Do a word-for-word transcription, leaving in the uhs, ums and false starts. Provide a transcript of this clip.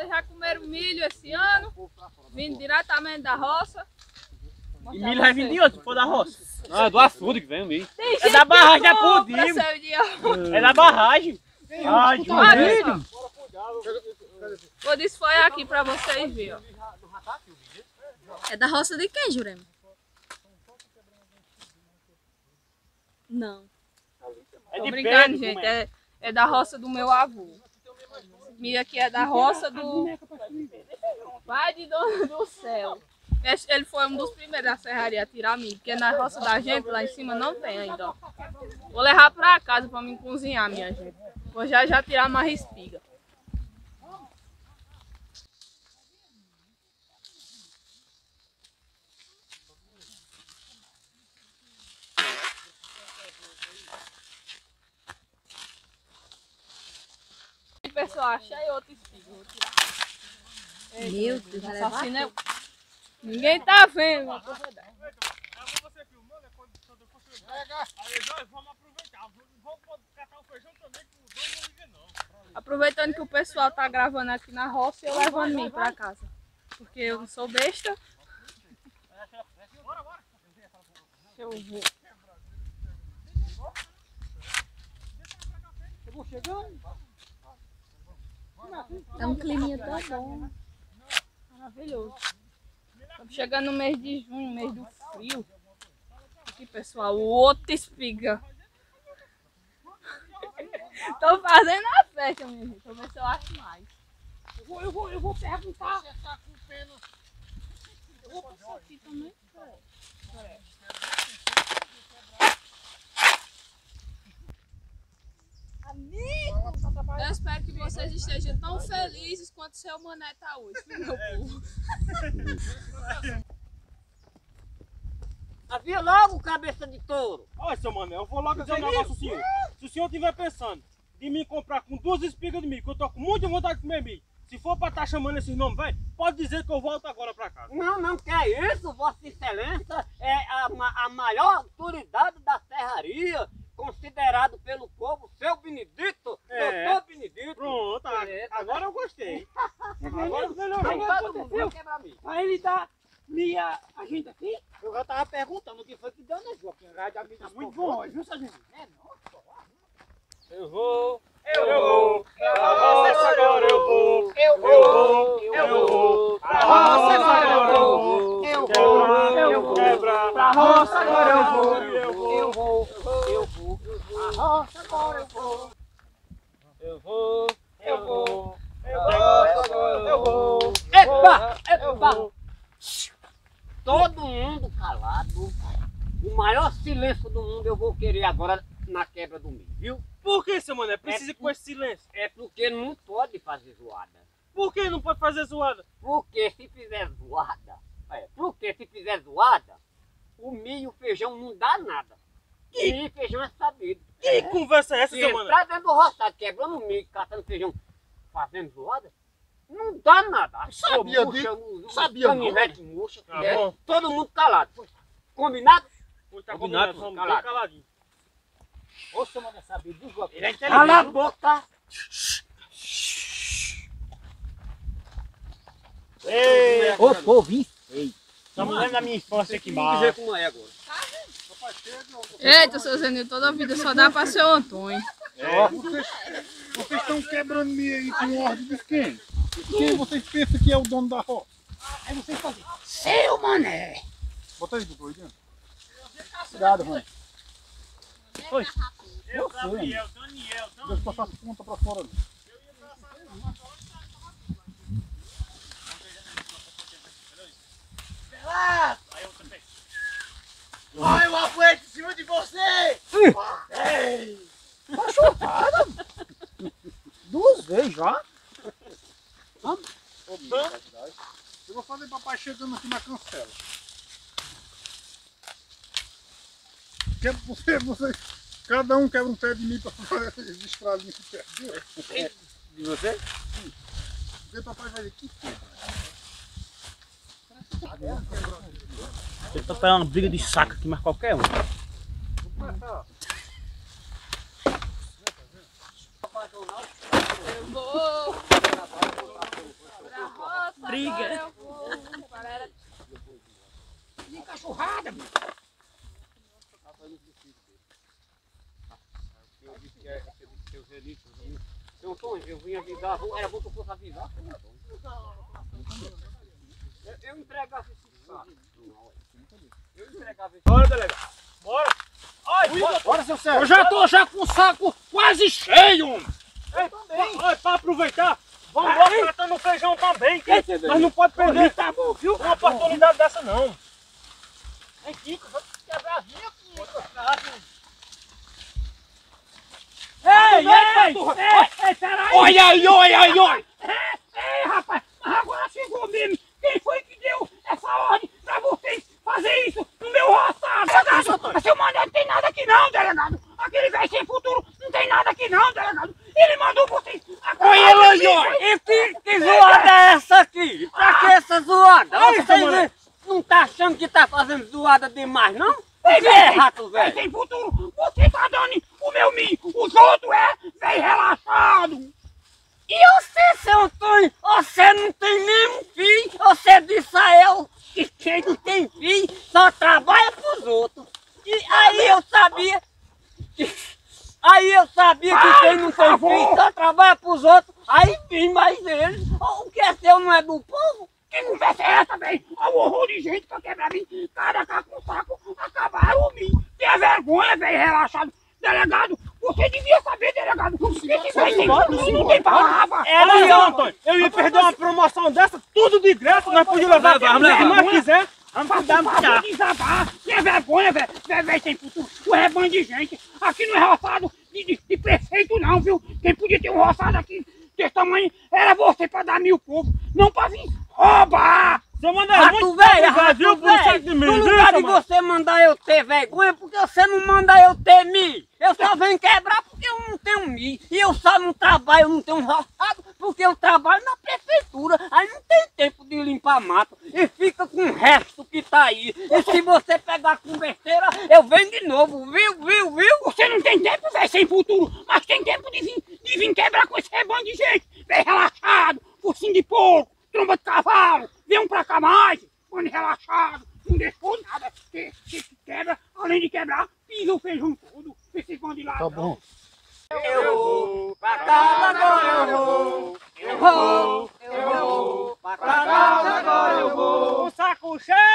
vocês já comeram milho esse ano, vindo diretamente da roça. E milho vai vir de onde, se for da roça? Não, é do açude que vem o milho. Tem É da barragem, é compra, pudim. seu idiota. É da barragem. Ai, Olha só. Vou desfolhar aqui pra vocês verem. É da roça de quem, Jurema? Não. É Tô de brincando, Pedro, gente. É, é da roça do meu avô. Milho aqui é da roça do pai de Dono do Céu. Ele foi um dos primeiros da serraria a tirar milho, porque na roça da gente lá em cima não tem ainda. Ó. Vou levar pra casa pra mim cozinhar, minha gente. Vou já já tirar mais espiga. Pessoal, achei outro espiga. Vou tirar. Meu Deus, vai levar Assassino é... Ninguém tá vendo. Uma coisa dessa. Você filmando, quando for chegar. Aí nós vamos aproveitar. Vamos catar o feijão também, que os dois não ligam não. Aproveitando que o pessoal tá gravando aqui na roça, eu levando mim pra casa. Porque eu não sou besta. Bora, bora. Deixa eu ver. Eu vou chegando. Tá um climinha tão bom. Maravilhoso. Estamos chegando no mês de junho, mês do frio. Aqui, pessoal, o outro espiga. Tô fazendo a festa, minha gente. Vou ver se eu acho mais. Eu vou, eu vou, eu vou perguntar. Você tá com pena. Eu vou passar aqui também. Eu espero que vocês estejam tão felizes quanto seu mané tá hoje, meu povo. Havia logo cabeça de touro. Olha, seu mané, eu vou logo dizer um negócio ao senhor. Se o senhor estiver pensando de me comprar com duas espigas de milho, que eu tô com muita vontade de comer milho, se for pra estar chamando esses nomes, velho, pode dizer que eu volto agora pra casa. Não, não, que é isso, Vossa Excelência é a, ma- a maior autoridade da serraria, considerado pelo povo, seu Benedito, É. doutor Benedito. Pronto, a- É, tá agora eu gostei. Agora Aí melhorou. todo mundo vai quebrar milho. Aí ele dá minha agenda aqui. Eu já tava perguntando o que foi que deu, né, João? Porque já já me Tá muito bom hoje, viu, sargento? É, não, Eu vou, eu vou, pra roça agora eu vou, eu vou, eu vou, pra roça agora eu vou, eu quebrar, eu eu vou, quebrar, Pra roça agora eu vou. eu vou, eu vou, eu vou, a roça agora eu vou. eu vou, eu vou, Eu vou. Epa! Epa! Todo mundo calado. O maior silêncio do mundo eu vou querer agora na quebra do milho, viu? Por que, seu mané? Precisa É com esse silêncio. É porque não pode fazer zoada. Por que não pode fazer zoada? Porque se fizer zoada, é, porque se fizer zoada, o milho e o feijão não dá nada. Milho e feijão é sabido. Que conversa é essa, Se seu mané? entrar dentro do roçado, quebrando milho, catando feijão, fazendo zoada, não dá nada. Sabia Pô, disso? o- o Sabia não. canivete murcha, Tá é, bom. todo mundo calado. Combinado? Pois tá Combinado, combinado, vamos calado. bem caladinho. Ô, seu mano, sabe do jogo. Ele é Cala a inteligente. boca. Ei, Ô, povinho. estamos lendo da minha infância aqui Não embaixo. dizer como é agora. Eita, seu Zenil, toda a vida só dá pra seu Antônio. Vocês estão quebrando milho aí com ordem de quem? Quem vocês pensam que é o dono da roça? Aí vocês fazem. Seu mané. Bota aí, doutor, aí dentro. Cuidado, mano. Eu, Gabriel, Daniel, Deixa eu passar as pontas pra fora ali. Olha o apoente em cima de você. Ei. Duas vezes já? Eu vou fazer papai chegando aqui na cancela. Quer você, você, cada um quebra um pé de mim pra fazer esses estralinhos que perdeu. De você? Vê papai vai aqui. Eu tô pegando uma briga de saco aqui, mas qualquer um. Eu vou. briga. De cachorrada, meu. Eu disse que é seu Zelito. Seu Tom, eu vim avisar, era bom que eu fosse avisar. Eu, eu entregava esse saco. Eu entregava esse Bora, delegado. Bora. Ai, bora, Bora, seu Sérgio. Eu já tô já com o saco quase cheio, homem. Ei, também. Olha, pra aproveitar, vamos embora tratando o feijão também. Nós não podemos perder, tá bom, viu? Uma oportunidade dessa não. Vem aqui, eu vou quebrar a minha aqui. Ei, ei, ei, peraí. Olha aí, olha aí, olha. Ei, rapaz, mas agora chegou mesmo. Quem foi que deu essa ordem pra vocês fazer isso no meu roçado? Delegado, seu mandante não tem nada aqui não, delegado. Aquele velho sem futuro não tem nada aqui não, delegado. Ele mandou vocês... Olha ele aí, olha. E que, que zoada é essa aqui? Pra que essa zoada? Ai, Você seu não, não tá achando que tá fazendo zoada demais, não? Ei, É velho, rato, velho velho. sem futuro, você tá dando o meu milho. Os outros é velho relaxado. E você, seu Antônio, você não tem nenhum filho, você disse a eu que quem não tem filho só trabalha pros outros. E aí eu sabia que, aí eu sabia que quem não tem filho só trabalha pros outros, aí vim mais eles. O que é seu não é do povo? Que conversa é essa, velho? Olha o horror de gente pra quebrar mim. Cada cá com saco, acabaram o milho. Tenha vergonha, velho, relaxado. Delegado, você devia saber, delegado. Esse velho sem futuro não tem palavra. É, Olha não, só, Antônio, eu ia perder uma promoção dessa, tudo de graça, nós podíamos levar Vamos quem levar, mais quiser. Vamos dar uma desabar. Tenha vergonha, velho. Velho, velho sem futuro. O rebanho de gente. Aqui não é roçado de, de, de prefeito, não, viu? Quem podia ter um roçado aqui desse tamanho era você pra dar mil povo, não pra vir roubar. Você manda Rato velho, rato viu? Por isso é de velho, mim, no viu, lugar de seu mano? você mandar eu ter vergonha, porque você não manda eu ter milho. Eu só venho quebrar porque eu não tenho milho. E eu só não trabalho, eu não tenho roçado, porque eu trabalho na prefeitura. Aí não tem tempo de limpar mato. E fica com o resto que tá aí. E se você pegar com besteira, eu venho de novo, viu, viu, viu? Você não tem tempo, velho, sem futuro, mas tem tempo de vir, de vir quebrar com esse rebanho de gente. Velho relaxado, focinho de porco, tromba de cavalo, vem um pra cá mais, mano relaxado, não deixou nada. Que, que, que quebra, além de quebrar, pisa o feijão todo. Esses vão de lá. Tá bom. Eu vou pra casa agora, eu vou. Eu vou, eu vou pra casa agora, eu vou. O saco cheio!